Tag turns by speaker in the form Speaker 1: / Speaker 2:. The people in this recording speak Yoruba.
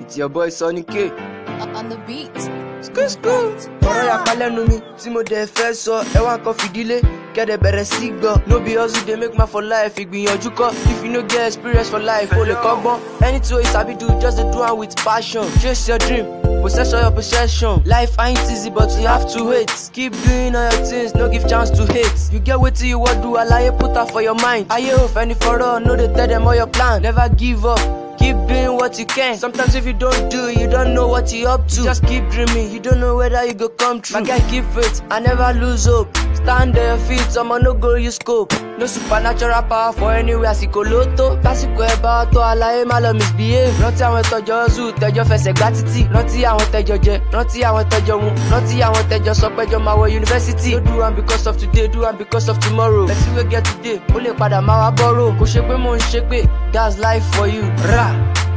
Speaker 1: It's your boy Sonny K.
Speaker 2: On the beat.
Speaker 1: School. Ọ̀rọ̀ yàpá lẹ́nu mi tí mo dẹ̀ fẹ́ sọ ẹ wá nǹkan fìdílé kẹ́dẹ̀ bẹ̀rẹ̀ sí gbọ́. No be hustle dey make man for life ìgbìyànjú kọ́. If you no get experience for life o lè kọ́gbọ́n. Anything wey you sabi do just dey do am with passion. Chase your dream. Possess all your possession. Life ain't easy but you have to wait. Keep doing all your things, no give chance to hate. You get wetin you wan do, alaye put am for your mind. Aye o fẹ́ni fọ́rọ̀, no dey tell them all your plan. Never give up. Keep doing what you can. Sometimes if you don't do, you don't know what you're up to. Just keep dreaming, you don't know whether you go come true. My guy, keep faith, I never lose hope. Stand on your feet, someone no go use scope. No supernatural power for anywhere, sikoloto. Lásìkò ẹ bá tó àlàyé má lọ misbehave. Rántí àwọn tẹjọ zoo, tẹjọ fẹsẹ̀ gbá títì. Rántí àwọn tẹjọ jẹ, rántí àwọn tẹjọ mu. Rántí àwọn tẹjọ sọ péjọ máa wọ university. No do am because of today, do am because of tomorrow. Person wey get today, ó lè padà máa wá borrow. Kò ṣe pé mò ń ṣe pé, that's life for you. Ra.